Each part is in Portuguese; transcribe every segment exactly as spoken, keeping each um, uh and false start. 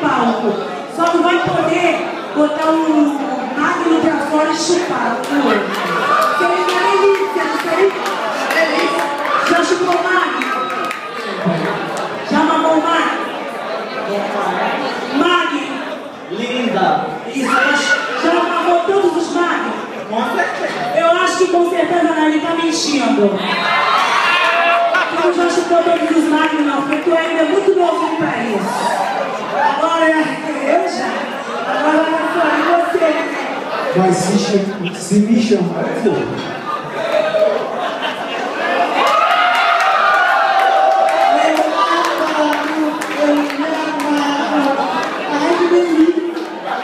palco. Só não vai poder botar um magno pra fora e chupar o outro. Seria uma delícia, não sei? Já chupou o magno? Já mamou o magno? Magno. Linda. Isso, já mamou todos os magnos? Com certeza. Eu acho que com certeza não, ele tá mentindo. Tu não já chupou todos os magnos não, porque tu ainda é muito novo pra isso. Agora eu já. Agora olha só, e você? Mas se, se me chamar, eu vou. Ai, que delícia.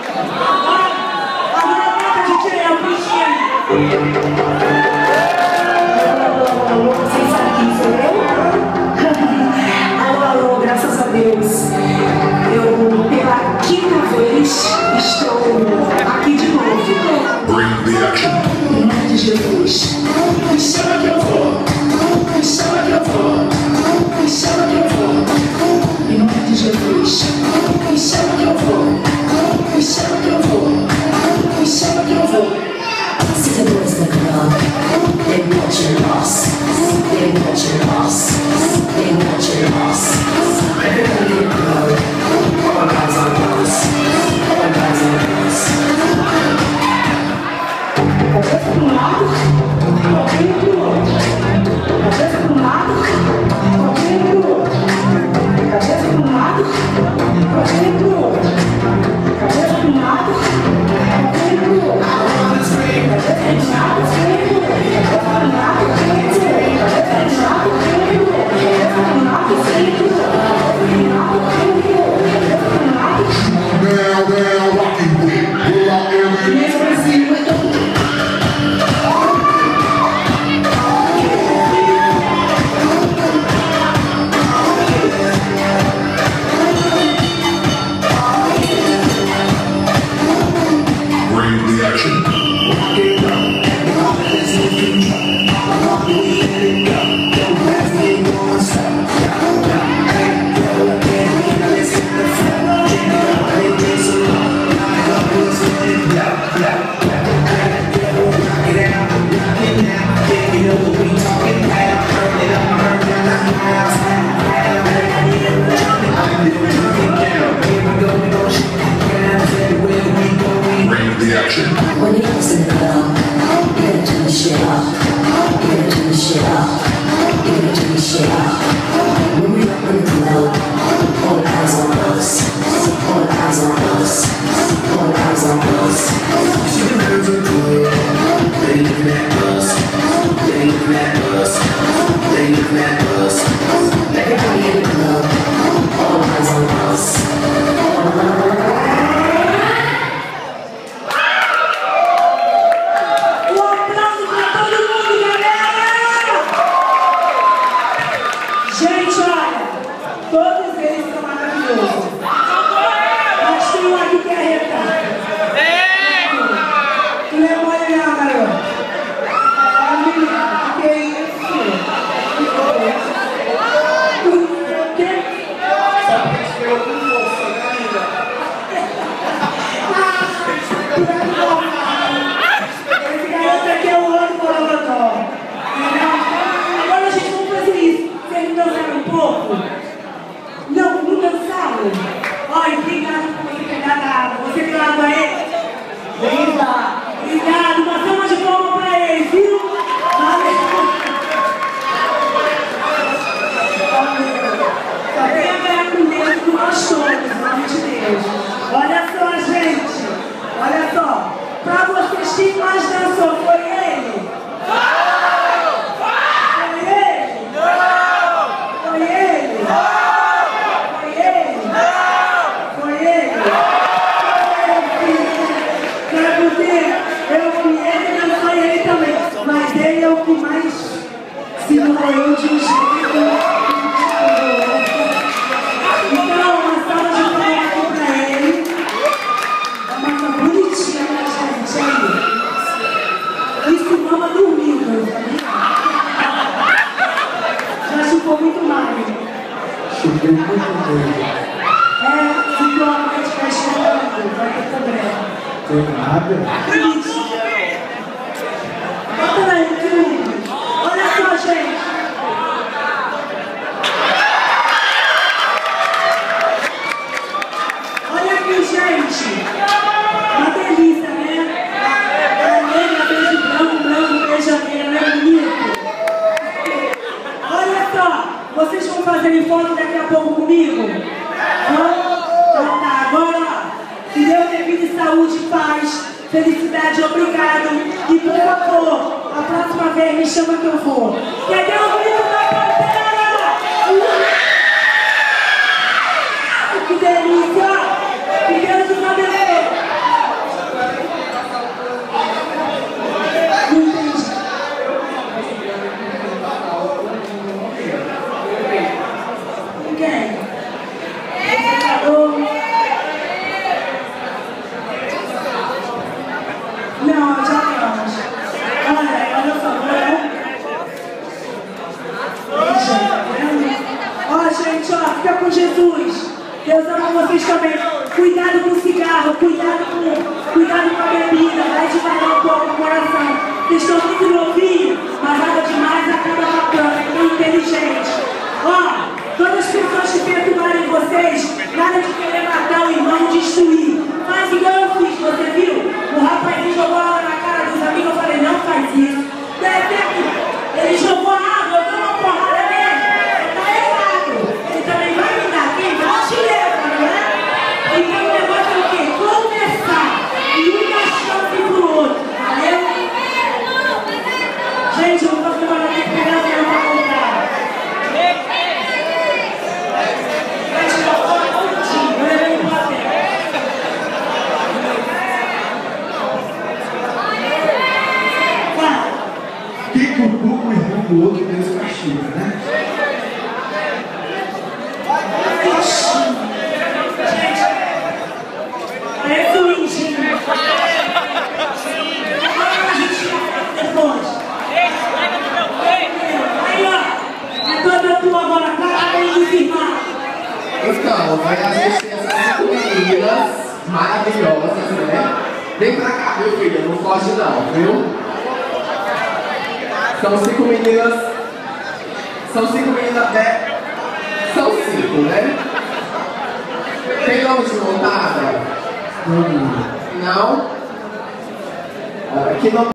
Agora bota de tirar o bichinho. Vocês sabem quem sou eu? Alô, alô, graças a Deus. Eu, pela quinta vez, estou aqui de novo. Bring the action. Em nome de Jesus. Me chama que eu vou. Me chama que eu vou. Me chama que eu vou. Em nome de Jesus. Me chama que eu vou. Me chama que eu vou. Me chama que eu vou. See the boys in the club. They want your loss. They want your loss. They want your loss. Everybody in the club. All eyes on us. All eyes on us. Cabeça para um lado, pouquinho para o outro. Cabeça para um lado, pouquinho para o outro. Cabeça para um lado, pouquinho para o outro. Cabeça para um lado, pouquinho para o outro. Cabeça para um lado, pouquinho para o outro. Cabeça para um lado, pouquinho para o outro. Cabeça para um lado, pouquinho para o outro. Cabeça para um lado, pouquinho para o outro. Now, now, rocking with Will I Ever. Mesmo assim, eu tô... Bring the action. When you listen to the club, you're gonna turn the shit up. You're gonna turn the shit up. You're gonna turn the shit up. When we up in the club, all eyes on us. All eyes on us. All eyes on us. See the girls in the club, they looking at us. They looking at us. They looking at us. Everybody in the club, all eyes on us. É, ficou errado, vai ter problema. Tem nada. Acredite. Bota aí, tudo. Olha só, gente. Olha aqui, gente. Uma delícia, né? A negra, beijo branco, branco, beijo negra, não é bonito? Olha só, vocês vão fazer foto daqui a pouco comigo? Vão? Então tá, agora, que Deus dê vida e saúde, paz, felicidade, obrigado. E por favor, a próxima vez me chama que eu vou. Cadê o grito da Pantera? Que delícia! Que Deus nos abençoe. Não entendi. Quem? Não, já vamos. Olha, olha só, olha. Ó, gente, ó, fica com Jesus. Deus ama vocês também. Cuidado com o cigarro, cuidado com, cuidado com a bebida. Vai devagar um pouco o coração. Vocês estão muito novinhos, mas nada demais acaba matando. É tão inteligente. Ó, todas as pessoas que perturbarem vocês, nada de querer matar o irmão, destruir. Faz igual eu fiz, você viu? O rapazinho jogou água na cara dos amigos, eu falei, não faz isso. Deve ter. Ele jogou água, eu dou uma porrada nele. Tá errado. Ele também vai me dar. Quem vai te leva, não é? Então o negócio é o quê? Conversar. E um dá chance pro outro. Valeu? Gente, eu não vou fazer uma esperança não pra contar. Vai tirar o fone curtinho. Eu levei ele pra pé. Quem cutuca o irmão do outro, Deus castiga, né? Parece um indinho. Agora a gente depois. Aí, ó. É toda tua agora. Parabéns de firmar. Então, vai assistir essas cinco meninas maravilhosas, né? Vem pra cá, meu filho, não foge não, viu? São cinco meninas. São cinco meninas, né? São cinco, né? Tem nome de montada? Não? Que nome?